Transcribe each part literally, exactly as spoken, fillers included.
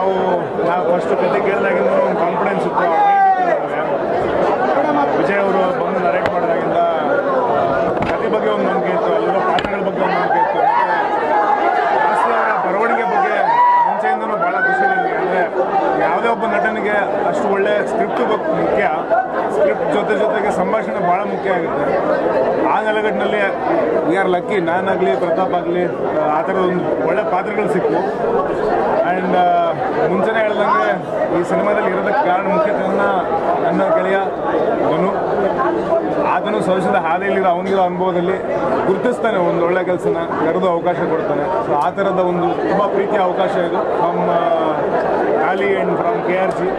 ನಾವು ನಾವು ಫಸ್ಟ್ ಕತೆ ಕೇಳಿದಾಗಿಂದ ಒಂದು ಕಾನ್ಫಿಡೆನ್ಸ್ ಇತ್ತು. ವಿಜಯ್ ಅವರು ಬಂದು ನರೇಟ್ ಮಾಡಿದಾಗಿಂದ ಕತೆ ಬಗ್ಗೆ ಒಂದು ನಂಬಿಕೆ ಇತ್ತು, ಅಲ್ಲಿರೋ ಪಾತ್ರಗಳ ಬಗ್ಗೆ ಒಂದು ನಂಬಿಕೆ ಇತ್ತು. ಮತ್ತು ಅವರ ಬರವಣಿಗೆ ಬಗ್ಗೆ ಮುಂಚೆಯಿಂದನೂ ಭಾಳ ಖುಷಿ ನನಗೆ. ಅಂದರೆ ಯಾವುದೇ ಒಬ್ಬ ನಟನಿಗೆ ಅಷ್ಟು ಒಳ್ಳೆ ಸ್ಕ್ರಿಪ್ಟ್ ಮುಖ್ಯ, ಸ್ಕ್ರಿಪ್ಟ್ ಜೊತೆ ಜೊತೆಗೆ ಸಂಭಾಷಣೆ ಭಾಳ ಮುಖ್ಯ ಆಗುತ್ತೆ. ಆ ನೆಲೆಗಟ್ಟಿನಲ್ಲಿ ವಿ ಆರ್ ಲಕ್ಕಿ, ನಾನಾಗಲಿ ಪ್ರತಾಪ್ ಆಗಲಿ ಆ ಥರದ ಒಂದು ಒಳ್ಳೆ ಪಾತ್ರಗಳು ಸಿಕ್ಕು. ಆ್ಯಂಡ್ ಮುಂಚೆನೇ ಹೇಳ್ದಂಗೆ ಈ ಸಿನಿಮಾದಲ್ಲಿ ಇರೋದಕ್ಕೆ ಕಾರಣ ಮುಖ್ಯತೆಯನ್ನ ನನ್ನ ಗೆಳೆಯ ಧನು. ಆತನು ಸವಿಸಿದ ಹಾದಿಯಲ್ಲಿರೋ ಅವನಿಗಿರೋ ಅನುಭವದಲ್ಲಿ ಗುರುತಿಸ್ತಾನೆ, ಒಂದು ಒಳ್ಳೆ ಕೆಲಸನ ಕರೆದು ಅವಕಾಶ ಕೊಡ್ತಾನೆ. ಸೊ ಆ ಥರದ ಒಂದು ತುಂಬ ಪ್ರೀತಿಯ ಅವಕಾಶ ಇದು from Kaali and from K R G.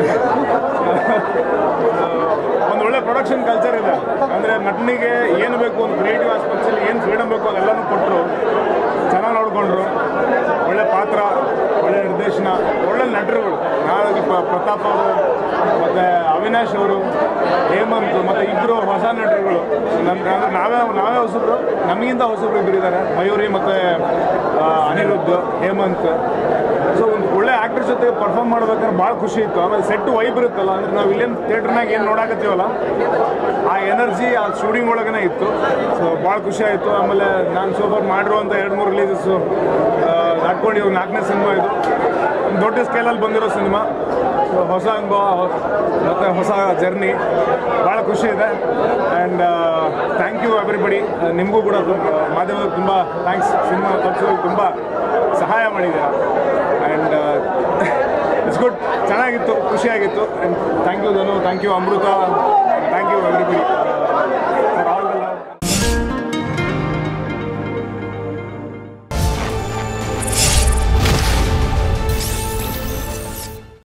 ಒಂದು ಒಳ್ಳೆ ಪ್ರೊಡಕ್ಷನ್ ಕಲ್ಚರ್ ಇದೆ. ಅಂದರೆ ನಟನಿಗೆ ಏನು ಬೇಕು, ಒಂದು ಕ್ರಿಯೇಟಿವ್ ಆಸ್ಪೆಕ್ಟ್ಸಲ್ಲಿ ಏನು ಫ್ರೀಡಮ್ ಬೇಕು ಅದೆಲ್ಲನೂ ಕೊಟ್ಟರು, ಚೆನ್ನಾಗಿ ನೋಡಿಕೊಂಡ್ರು. ಒಳ್ಳೆ ಪಾತ್ರ, ಒಳ್ಳೆ ನಿರ್ದೇಶನ, ಒಳ್ಳೆ ನಟರುಗಳು. ನಾಳೆ ಪ್ರತಾಪ್ ಅವರು ಮತ್ತು ಅವಿನಾಶ್ ಅವರು, ಹೇಮಂತ್ ಮತ್ತು ಇಬ್ಬರು ಹೊಸ ನಟರುಗಳು. ನನ್ನ ನಾವೇ ನಾವೇ ಹೊಸಬ್ರು, ನಮಗಿಂತ ಹೊಸಬ್ರು ಇಬ್ಬರು ಇದ್ದಾರೆ, ಮಯೂರಿ ಮತ್ತು ಅನಿರುದ್ಧ್, ಹೇಮಂತ್. ಸೊ ಒಂದು ಒಳ್ಳೆ ಆ್ಯಕ್ಟರ್ ಜೊತೆಗೆ ಪರ್ಫಾರ್ಮ್ ಮಾಡ್ಬೇಕಾದ್ರೆ ಭಾಳ ಖುಷಿ ಇತ್ತು. ಆಮೇಲೆ ಸೆಟ್ ವೈಬ್ ಇರುತ್ತಲ್ಲ, ಅಂದರೆ ನಾವು ಇಲ್ಲೇನು ಥಿಯೇಟ್ರ್ನಾಗ ಏನು ನೋಡಾಕತ್ತೀವಲ್ಲ ಆ ಎನರ್ಜಿ ಆ ಶೂಟಿಂಗ್ ಒಳಗೇ ಇತ್ತು. ಸೊ ಭಾಳ ಖುಷಿ ಆಯಿತು. ಆಮೇಲೆ ನಾನು ಸೋಫರ್ ಮಾಡಿರುವಂಥ ಎರಡು ಮೂರು ರಿಲೀಸಸ್ಸು ನಾಟ್ಕೊಂಡು ಇವಾಗ ನಾಲ್ಕನೇ ಸಿನಿಮಾ ಇದು, ದೊಡ್ಡ ಸ್ಕೇಲಲ್ಲಿ ಬಂದಿರೋ ಸಿನಿಮಾ. ಸೊ ಹೊಸ ಅನುಭವ ಮತ್ತು ಹೊಸ ಜರ್ನಿ, ಭಾಳ ಖುಷಿ ಇದೆ. And thank you everybody. ನಿಮಗೂ ಕೂಡ ಮಾಧ್ಯಮದಲ್ಲಿ ತುಂಬ ಥ್ಯಾಂಕ್ಸ್. ಸಿನಿಮಾ ತೋರಿಸೋದಕ್ಕೆ ತುಂಬ ಸಹಾಯ ಮಾಡಿದ್ದೀರಾ. ಆ್ಯಂಡ್ ಇಟ್ಸ್ ಗುಡ್, ಚೆನ್ನಾಗಿತ್ತು, ಖುಷಿಯಾಗಿತ್ತು. And thank you Dhanu, thank you Amrutha, thank you everybody.